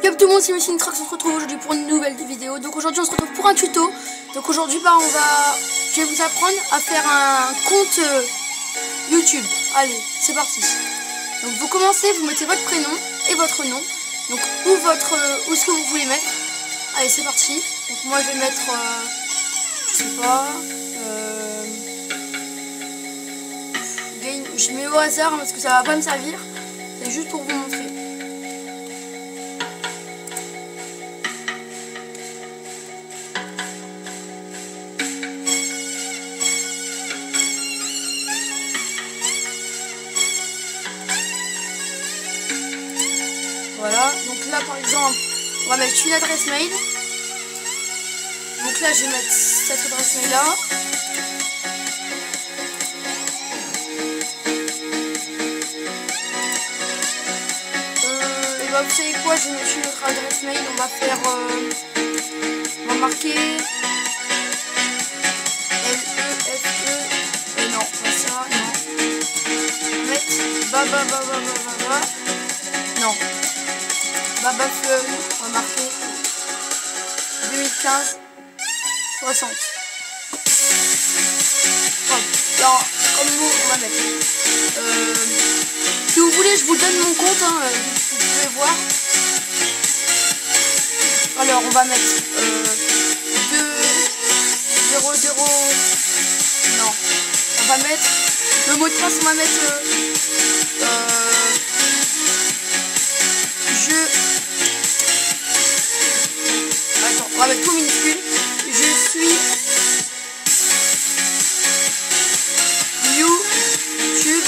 Yo tout le monde, c'est Missing Trax, on se retrouve aujourd'hui pour une nouvelle vidéo. Donc aujourd'hui on se retrouve pour un tuto. Donc aujourd'hui je vais vous apprendre à faire un compte YouTube. Allez, c'est parti. Donc vous commencez, vous mettez votre prénom et votre nom. Donc où ce que vous voulez mettre. Allez, c'est parti. Donc moi je vais mettre je sais pas je mets au hasard parce que ça va pas me servir. C'est juste pour vous montrer. Voilà, donc là par exemple, on va mettre une adresse mail. Donc là je vais mettre cette adresse mail là. Et bah vous savez quoi, je vais mettre une autre adresse mail, on va faire, on va marquer non, pas ça, non. On va mettre non. Babafun, on va marquer 2015 60. Alors, comme mot, on va mettre. Si vous voulez, je vous donne mon compte, hein, vous pouvez voir. Alors, on va mettre 2 0 0. Non, on va mettre le mot de passe, on va mettre on va mettre tout minuscule. Je suis YouTube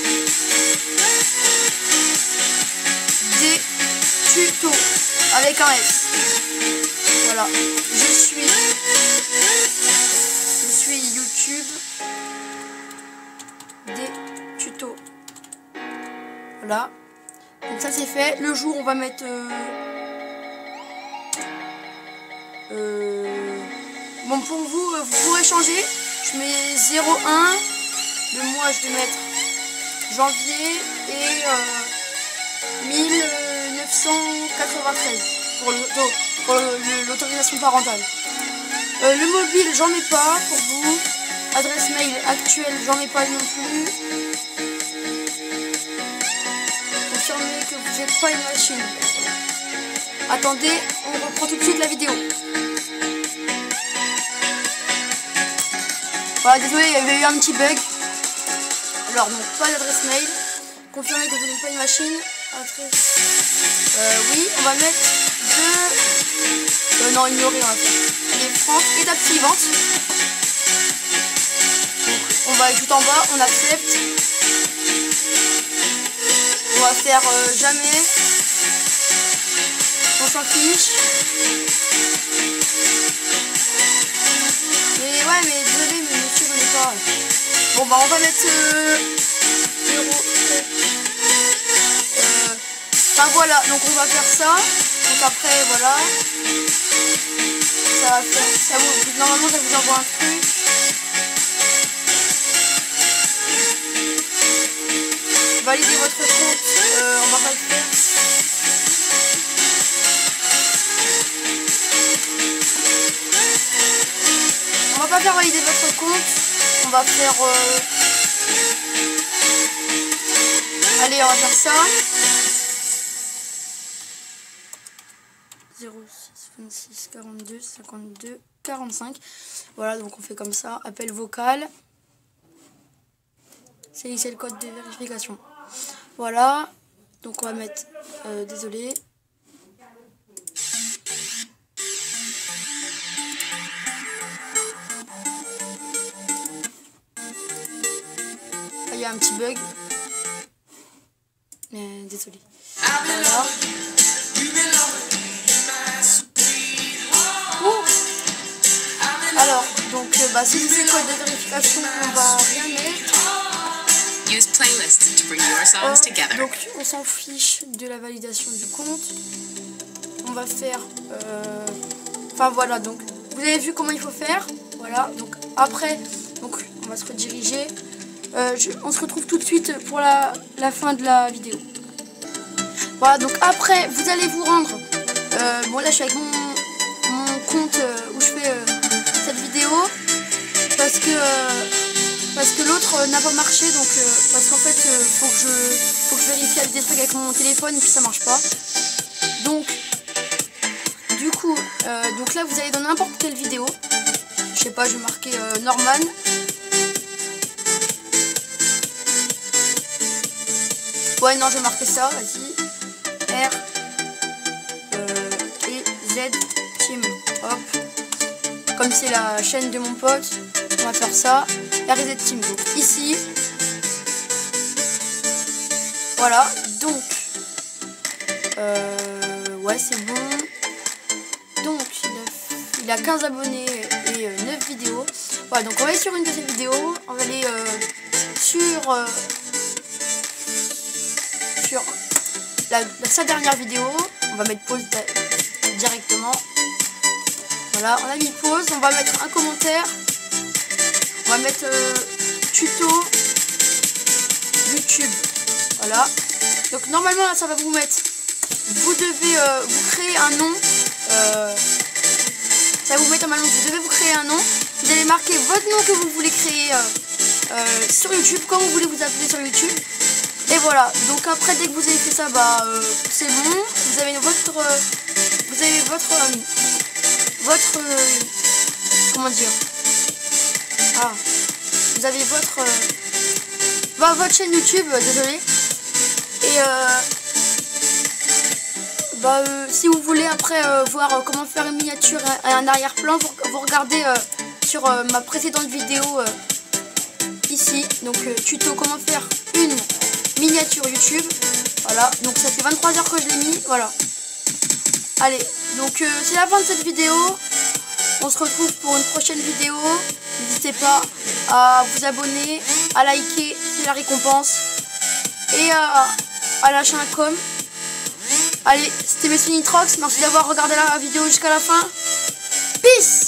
des tutos avec un S. Voilà. Je suis YouTube des tutos. Voilà. Donc ça c'est fait. Le jour on va mettre bon, pour vous, vous pourrez changer. Je mets 01. Le mois, je vais mettre janvier et 1993 pour l'autorisation parentale. Le mobile, j'en ai pas pour vous. Adresse mail actuelle, j'en ai pas non plus. Confirmez que vous n'êtes pas une machine. Attendez, on reprend tout de suite la vidéo. Voilà, désolé, il y avait eu un petit bug. Alors, donc, pas d'adresse mail. Confirmez que vous n'êtes pas une machine. Oui, on va mettre 2. Non, ignorer, on va faire. Allez, France, étape suivante. Donc, on va aller tout en bas, on accepte. On va faire jamais. On s'en fiche. Mais ouais, mais désolé, mais monsieur, j'en ai pas. Bon, bah, on va mettre 0. Enfin, voilà, donc on va faire ça. Donc après, voilà. Ça va faire. Ça vous, normalement, ça vous envoie un truc. Validez votre compte. On va pas le faire. On va pas faire valider votre compte. On va faire allez, on va faire ça. 06 26 42 52 45. Voilà, donc on fait comme ça. Appel vocal. C'est le code de vérification. Voilà. Donc on va mettre désolé. Il y a un petit bug, mais désolé. Voilà. Alors, donc, si c'est le code de vérification, on va rien mettre. Donc, on s'en fiche de la validation du compte. On va faire. Enfin voilà, donc vous avez vu comment il faut faire. Voilà. Donc après, on va se rediriger. On se retrouve tout de suite pour la fin de la vidéo. Voilà, donc après, vous allez vous rendre Bon là je suis avec mon compte où je fais cette vidéo parce que l'autre n'a pas marché, donc parce qu'en fait faut que je vérifie des trucs avec mon téléphone et puis ça marche pas. Donc du coup donc là vous allez dans n'importe quelle vidéo, je sais pas, je vais marquer Norman. Ouais non, je vais marquer ça, vas-y. R et Z Team. Hop. Comme c'est la chaîne de mon pote, on va faire ça. R et Z Team. Donc ici. Voilà. Donc. Ouais, c'est bon. Donc, il a 15 abonnés et 9 vidéos. Voilà, donc on va aller sur une de ces vidéos. On va aller sur sa dernière vidéo. On va mettre pause directement. Voilà, on a mis pause. On va mettre un commentaire. On va mettre tuto YouTube. Voilà. Donc normalement là ça va vous mettre. Vous devez vous créer un nom. Ça va vous mettre normalement. Vous devez vous créer un nom. Vous allez marquer votre nom que vous voulez créer sur YouTube, comme vous voulez vous appeler sur YouTube. Et voilà, donc après dès que vous avez fait ça, bah c'est bon. Vous avez votre comment dire, vous avez votre chaîne YouTube, désolé. Et si vous voulez après voir comment faire une miniature et un arrière-plan, vous regardez sur ma précédente vidéo ici, donc tuto comment faire une miniature YouTube. Voilà, donc ça fait 23 heures que je l'ai mis. Voilà. Allez, donc c'est la fin de cette vidéo. On se retrouve pour une prochaine vidéo. N'hésitez pas à vous abonner, à liker, c'est la récompense. Et à lâcher un com. Allez, c'était Messonitrox. Merci d'avoir regardé la vidéo jusqu'à la fin. Peace!